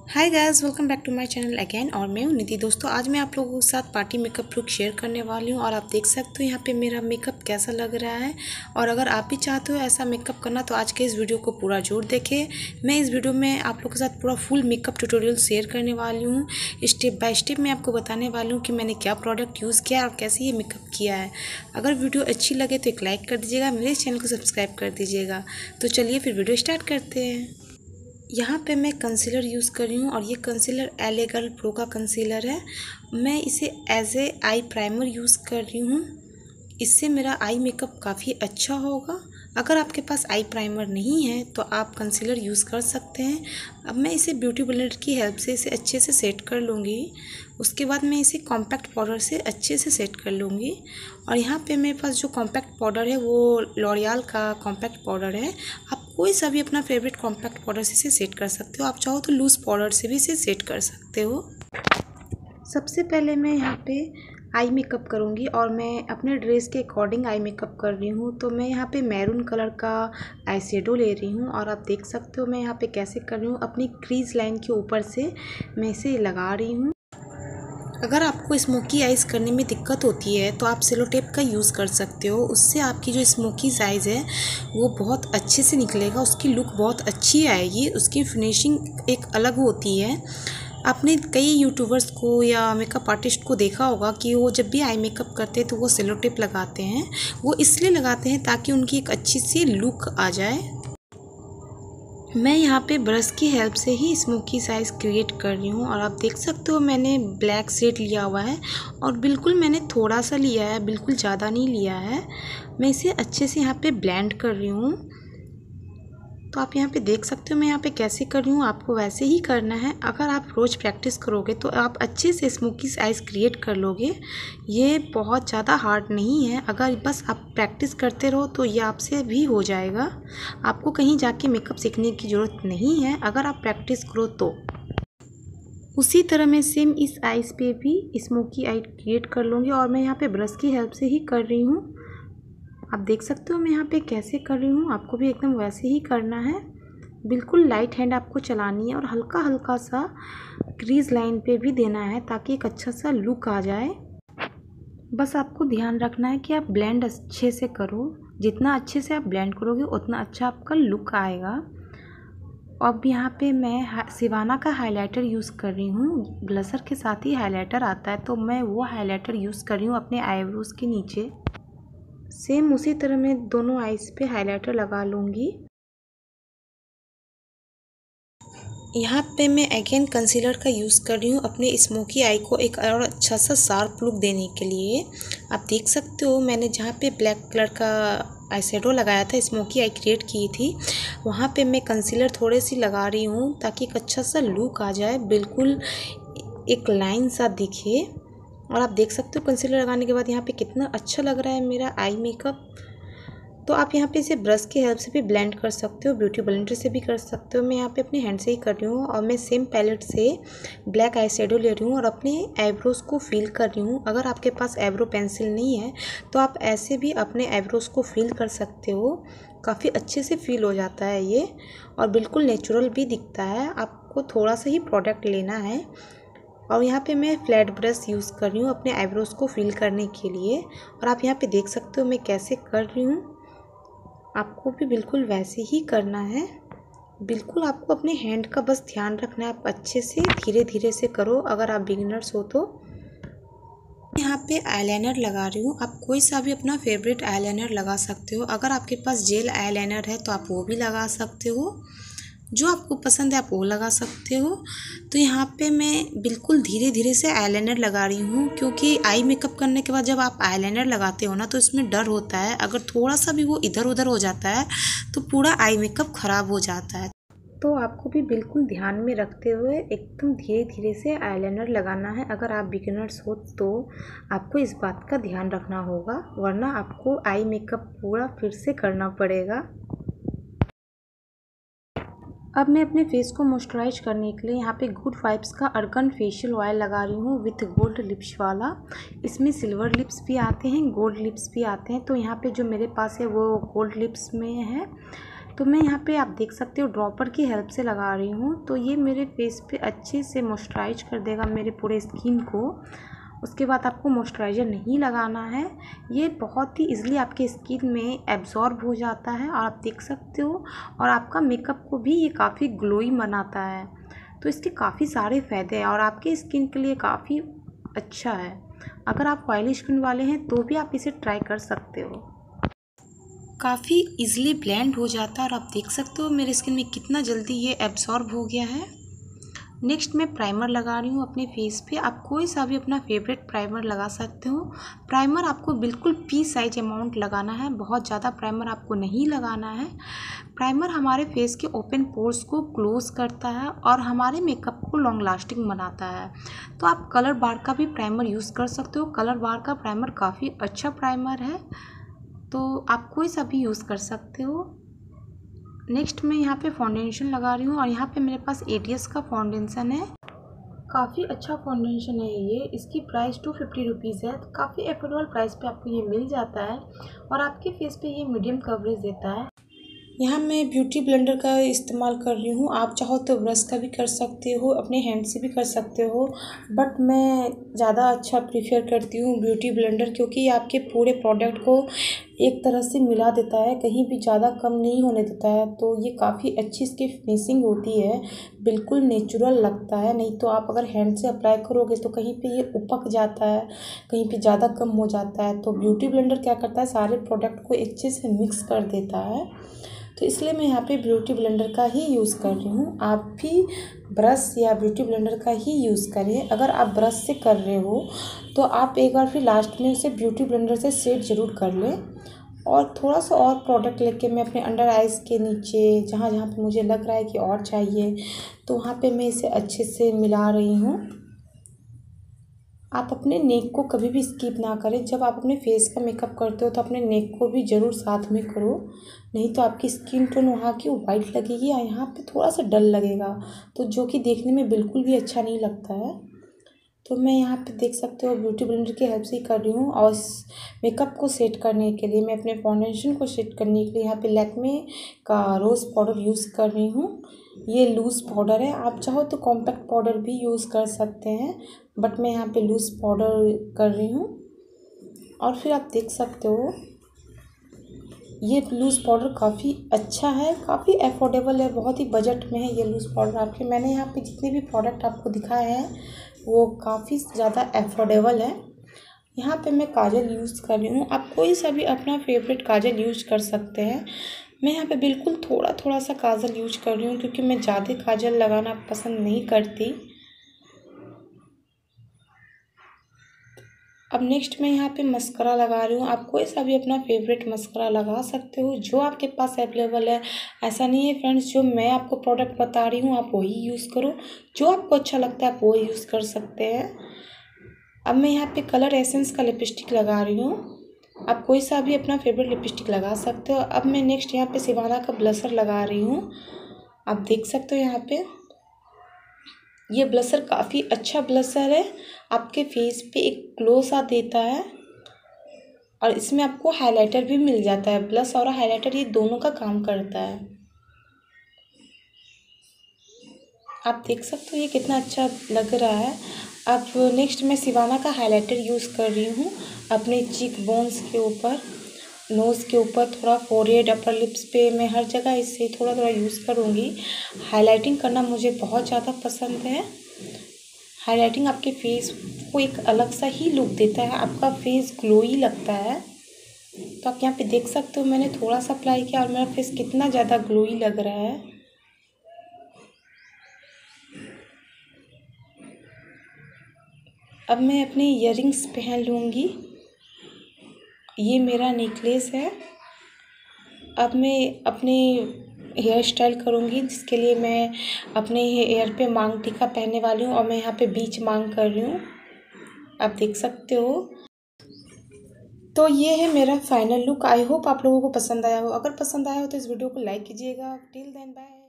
Hi guys, welcome back to my channel again. और मैं हूँ निधि। दोस्तों, आज मैं आप लोगों के साथ पार्टी मेकअप लुक शेयर करने वाली हूँ और आप देख सकते हो यहाँ पे मेरा मेकअप कैसा लग रहा है। और अगर आप भी चाहते हो ऐसा मेकअप करना तो आज के इस वीडियो को पूरा जरूर देखें। मैं इस वीडियो में आप लोगों के साथ पूरा फुल मेकअप ट्यूटोरियल शेयर करने वाली हूँ। स्टेप बाय स्टेप मैं आपको बताने वाली हूँ कि मैंने क्या प्रोडक्ट यूज़ किया और कैसे ये मेकअप किया है। अगर वीडियो अच्छी लगे तो एक लाइक कर दीजिएगा, मेरे चैनल को सब्सक्राइब कर दीजिएगा। तो चलिए फिर वीडियो स्टार्ट करते हैं। यहाँ पे मैं कंसीलर यूज़ कर रही हूँ और ये कंसीलर LA गर्ल प्रो का कंसीलर है। मैं इसे as a eye primer use कर रही हूँ। इससे मेरा आई मेकअप काफ़ी अच्छा होगा। अगर आपके पास आई प्राइमर नहीं है तो आप कंसीलर यूज़ कर सकते हैं। अब मैं इसे ब्यूटी ब्लेंडर की हेल्प से इसे अच्छे से सेट कर लूँगी। उसके बाद मैं इसे कॉम्पैक्ट पाउडर से अच्छे से सेट कर लूँगी। और यहाँ पे मेरे पास जो कॉम्पैक्ट पाउडर है वो लॉरियल का कॉम्पैक्ट पाउडर है। आप कोई सा भी अपना फेवरेट कॉम्पैक्ट पाउडर से इसे सेट कर सकते हो। आप चाहो तो लूज़ पाउडर से भी इसे सेट कर सकते हो। सबसे पहले मैं यहाँ पे आई मेकअप करूँगी और मैं अपने ड्रेस के अकॉर्डिंग आई मेकअप कर रही हूँ। तो मैं यहाँ पे मैरून कलर का आई शेडो ले रही हूँ और आप देख सकते हो मैं यहाँ पे कैसे कर रही हूँ। अपनी क्रीज लाइन के ऊपर से मैं इसे लगा रही हूँ। अगर आपको स्मोकी आइज़ करने में दिक्कत होती है तो आप सेलो टेप का यूज़ कर सकते हो। उससे आपकी जो स्मोकी आइज़ है वो बहुत अच्छे से निकलेगा, उसकी लुक बहुत अच्छी आएगी, उसकी फिनिशिंग एक अलग होती है। आपने कई यूट्यूबर्स को या मेकअप आर्टिस्ट को देखा होगा कि वो जब भी आई मेकअप करते हैं तो वो सेलो टेप लगाते हैं। वो इसलिए लगाते हैं ताकि उनकी एक अच्छी सी लुक आ जाए। मैं यहाँ पे ब्रश की हेल्प से ही स्मोकी साइज क्रिएट कर रही हूँ और आप देख सकते हो मैंने ब्लैक शेड लिया हुआ है और बिल्कुल मैंने थोड़ा सा लिया है, बिल्कुल ज़्यादा नहीं लिया है। मैं इसे अच्छे से यहाँ पे ब्लेंड कर रही हूँ। तो आप यहाँ पे देख सकते हो मैं यहाँ पे कैसे कर रही हूँ, आपको वैसे ही करना है। अगर आप रोज़ प्रैक्टिस करोगे तो आप अच्छे से स्मोकी आइज़ क्रिएट कर लोगे। ये बहुत ज़्यादा हार्ड नहीं है, अगर बस आप प्रैक्टिस करते रहो तो ये आपसे भी हो जाएगा। आपको कहीं जाके मेकअप सीखने की ज़रूरत नहीं है अगर आप प्रैक्टिस करो तो। उसी तरह मैं सेम इस आइज़ पे भी स्मोकी आई क्रिएट कर लूँगी और मैं यहाँ पे ब्रश की हेल्प से ही कर रही हूँ। आप देख सकते हो मैं यहाँ पे कैसे कर रही हूँ, आपको भी एकदम वैसे ही करना है। बिल्कुल लाइट हैंड आपको चलानी है और हल्का हल्का सा क्रीज लाइन पे भी देना है ताकि एक अच्छा सा लुक आ जाए। बस आपको ध्यान रखना है कि आप ब्लेंड अच्छे से करो। जितना अच्छे से आप ब्लेंड करोगे उतना अच्छा आपका लुक आएगा। अब यहाँ पे मैं सिवाना का हाइलाइटर यूज़ कर रही हूँ। ब्लशर के साथ ही हाइलाइटर आता है तो मैं वो हाइलाइटर यूज़ कर रही हूँ अपने आईब्रोज़ के नीचे। सेम उसी तरह मैं दोनों आईज पे हाइलाइटर लगा लूँगी। यहाँ पे मैं अगेन कंसीलर का यूज़ कर रही हूँ अपने स्मोकी आई को एक और अच्छा सा शार्प लुक देने के लिए। आप देख सकते हो मैंने जहाँ पे ब्लैक कलर का आई शेडो लगाया था, स्मोकी आई क्रिएट की थी, वहाँ पे मैं कंसीलर थोड़े सी लगा रही हूँ ताकि एक अच्छा सा लुक आ जाए, बिल्कुल एक लाइन सा दिखे। और आप देख सकते हो कंसीलर लगाने के बाद यहाँ पे कितना अच्छा लग रहा है मेरा आई मेकअप। तो आप यहाँ पे इसे ब्रश की हेल्प से भी ब्लेंड कर सकते हो, ब्यूटी ब्लेंडर से भी कर सकते हो। मैं यहाँ पे अपने हैंड से ही कर रही हूँ और मैं सेम पैलेट से ब्लैक आई शेडो ले रही हूँ और अपने आईब्रोज़ को फिल कर रही हूँ। अगर आपके पास आईब्रो पेंसिल नहीं है तो आप ऐसे भी अपने आईब्रोज़ को फिल कर सकते हो। काफ़ी अच्छे से फिल हो जाता है ये और बिल्कुल नेचुरल भी दिखता है। आपको थोड़ा सा ही प्रोडक्ट लेना है। और यहाँ पे मैं फ्लैट ब्रश यूज़ कर रही हूँ अपने आईब्रोज़ को फिल करने के लिए। और आप यहाँ पे देख सकते हो मैं कैसे कर रही हूँ, आपको भी बिल्कुल वैसे ही करना है। बिल्कुल आपको अपने हैंड का बस ध्यान रखना है, आप अच्छे से धीरे धीरे से करो अगर आप बिगिनर्स हो तो। यहाँ पे आईलाइनर लगा रही हूँ, आप कोई सा भी अपना फेवरेट आईलाइनर लगा सकते हो। अगर आपके पास जेल आईलाइनर है तो आप वो भी लगा सकते हो, जो आपको पसंद है आप वो लगा सकते हो। तो यहाँ पे मैं बिल्कुल धीरे धीरे से आईलाइनर लगा रही हूँ क्योंकि आई मेकअप करने के बाद जब आप आईलाइनर लगाते हो ना तो इसमें डर होता है, अगर थोड़ा सा भी वो इधर उधर हो जाता है तो पूरा आई मेकअप ख़राब हो जाता है। तो आपको भी बिल्कुल ध्यान में रखते हुए एकदम धीरे धीरे से आईलाइनर लगाना है। अगर आप बिगिनर्स हो तो आपको इस बात का ध्यान रखना होगा, वरना आपको आई मेकअप पूरा फिर से करना पड़ेगा। अब मैं अपने फेस को मॉइस्चराइज करने के लिए यहाँ पे गुड वाइब्स का अर्गन फेशियल ऑयल लगा रही हूँ विथ गोल्ड लिप्स वाला। इसमें सिल्वर लिप्स भी आते हैं, गोल्ड लिप्स भी आते हैं। तो यहाँ पे जो मेरे पास है वो गोल्ड लिप्स में है। तो मैं यहाँ पे आप देख सकते हो ड्रॉपर की हेल्प से लगा रही हूँ। तो ये मेरे फेस पे अच्छे से मॉइस्चराइज कर देगा मेरे पूरे स्किन को। उसके बाद आपको मॉइस्चराइज़र नहीं लगाना है, ये बहुत ही ईज़िली आपके स्किन में एब्जॉर्ब हो जाता है और आप देख सकते हो। और आपका मेकअप को भी ये काफ़ी ग्लोई बनाता है। तो इसके काफ़ी सारे फ़ायदे हैं और आपके स्किन के लिए काफ़ी अच्छा है। अगर आप ऑयली स्किन वाले हैं तो भी आप इसे ट्राई कर सकते हो। काफ़ी इजीली ब्लेंड हो जाता है और आप देख सकते हो मेरे स्किन में कितना जल्दी ये एब्जॉर्ब हो गया है। नेक्स्ट मैं प्राइमर लगा रही हूँ अपने फेस पे। आप कोई सा भी अपना फेवरेट प्राइमर लगा सकते हो। प्राइमर आपको बिल्कुल पी साइज अमाउंट लगाना है, बहुत ज़्यादा प्राइमर आपको नहीं लगाना है। प्राइमर हमारे फेस के ओपन पोर्स को क्लोज करता है और हमारे मेकअप को लॉन्ग लास्टिंग बनाता है। तो आप कलर बार का भी प्राइमर यूज़ कर सकते हो। कलर बार का प्राइमर काफ़ी अच्छा प्राइमर है, तो आप कोई सा भी यूज़ कर सकते हो। नेक्स्ट मैं यहाँ पे फाउंडेशन लगा रही हूँ और यहाँ पे मेरे पास एटीएस का फाउंडेशन है। काफ़ी अच्छा फाउंडेशन है ये। इसकी प्राइस 250 रुपीज़ है, तो काफ़ी अफोर्डेबल प्राइस पे आपको ये मिल जाता है और आपके फेस पे ये मीडियम कवरेज देता है। यहाँ मैं ब्यूटी ब्लेंडर का इस्तेमाल कर रही हूँ। आप चाहो तो ब्रश का भी कर सकते हो, अपने हैंड से भी कर सकते हो, बट मैं ज़्यादा अच्छा प्रीफर करती हूँ ब्यूटी ब्लेंडर, क्योंकि ये आपके पूरे प्रोडक्ट को एक तरह से मिला देता है, कहीं भी ज़्यादा कम नहीं होने देता है। तो ये काफ़ी अच्छी इसकी फिनिशिंग होती है, बिल्कुल नेचुरल लगता है। नहीं तो आप अगर हैंड से अप्लाई करोगे तो कहीं पे ये उपक जाता है, कहीं पे ज़्यादा कम हो जाता है। तो ब्यूटी ब्लेंडर क्या करता है, सारे प्रोडक्ट को अच्छे से मिक्स कर देता है। तो इसलिए मैं यहाँ पे ब्यूटी ब्लेंडर का ही यूज़ कर रही हूँ। आप भी ब्रश या ब्यूटी ब्लेंडर का ही यूज़ करिए। अगर आप ब्रश से कर रहे हो तो आप एक बार फिर लास्ट में उसे ब्यूटी ब्लेंडर से सेट ज़रूर कर लें। और थोड़ा सा और प्रोडक्ट लेके मैं अपने अंडर आइज़ के नीचे जहाँ जहाँ पे मुझे लग रहा है कि और चाहिए, तो वहाँ पे मैं इसे अच्छे से मिला रही हूँ। आप अपने नेक को कभी भी स्किप ना करें। जब आप अपने फेस का मेकअप करते हो तो अपने नेक को भी ज़रूर साथ में करो, नहीं तो आपकी स्किन टोन वहाँ की वाइट लगेगी या यहाँ पे थोड़ा सा डल लगेगा, तो जो कि देखने में बिल्कुल भी अच्छा नहीं लगता है। तो मैं यहाँ पे देख सकते हो ब्यूटी ब्लेंडर की हेल्प से ही कर रही हूँ। और इस मेकअप को सेट करने के लिए मैं अपने फाउंडेशन को सेट करने के लिए यहाँ पे लैक्मे का रोज़ पाउडर यूज़ कर रही हूँ। ये लूज़ पाउडर है, आप चाहो तो कॉम्पैक्ट पाउडर भी यूज़ कर सकते हैं, बट मैं यहाँ पे लूज़ पाउडर कर रही हूँ। और फिर आप देख सकते हो ये लूज़ पाउडर काफ़ी अच्छा है, काफ़ी अफोर्डेबल है, बहुत ही बजट में है ये लूज़ पाउडर आपके। मैंने यहाँ पे जितने भी प्रोडक्ट आपको दिखाए हैं वो काफ़ी ज़्यादा अफोर्डेबल है। यहाँ पे मैं काजल यूज़ कर रही हूँ। आप कोई सा भी अपना फेवरेट काजल यूज़ कर सकते हैं। मैं यहाँ पे बिल्कुल थोड़ा थोड़ा सा काजल यूज कर रही हूँ, क्योंकि मैं ज़्यादा काजल लगाना पसंद नहीं करती। अब नेक्स्ट मैं यहाँ पे मस्करा लगा रही हूँ। आप कोई सा भी अपना फेवरेट मस्करा लगा सकते हो जो आपके पास अवेलेबल है। ऐसा नहीं है फ्रेंड्स, जो मैं आपको प्रोडक्ट बता रही हूँ आप वही यूज़ करो, जो आपको अच्छा लगता है आप वो यूज़ कर सकते हैं। अब मैं यहाँ पे कलर एसेंस का लिपस्टिक लगा रही हूँ। आप कोई सा भी अपना फेवरेट लिपस्टिक लगा सकते हो। अब मैं नेक्स्ट यहाँ पे सिवाना का ब्लशर लगा रही हूँ। आप देख सकते हो यहाँ पे ये ब्लशर काफ़ी अच्छा ब्लशर है, आपके फेस पे एक ग्लो सा देता है और इसमें आपको हाइलाइटर भी मिल जाता है। ब्लश और हाइलाइटर ये दोनों का काम करता है। आप देख सकते हो ये कितना अच्छा लग रहा है। अब नेक्स्ट मैं सिवाना का हाइलाइटर यूज़ कर रही हूँ अपने चीक बोन्स के ऊपर, नोज़ के ऊपर, थोड़ा फोरहेड, अपर लिप्स पे, मैं हर जगह इससे थोड़ा थोड़ा यूज़ करूँगी। हाइलाइटिंग करना मुझे बहुत ज़्यादा पसंद है। हाइलाइटिंग आपके फेस को एक अलग सा ही लुक देता है, आपका फेस ग्लोई लगता है। तो आप यहाँ पे देख सकते हो मैंने थोड़ा सा अप्लाई किया और मेरा फेस कितना ज़्यादा ग्लोई लग रहा है। अब मैं अपने इयररिंग्स पहन लूँगी। ये मेरा नेकलेस है। अब मैं अपने हेयर स्टाइल करूँगी, जिसके लिए मैं अपने हेयर पे मांग टीका पहनने वाली हूँ और मैं यहाँ पे बीच मांग कर रही हूँ, आप देख सकते हो। तो ये है मेरा फाइनल लुक। आई होप आप लोगों को पसंद आया हो। अगर पसंद आया हो तो इस वीडियो को लाइक कीजिएगा। Till then bye.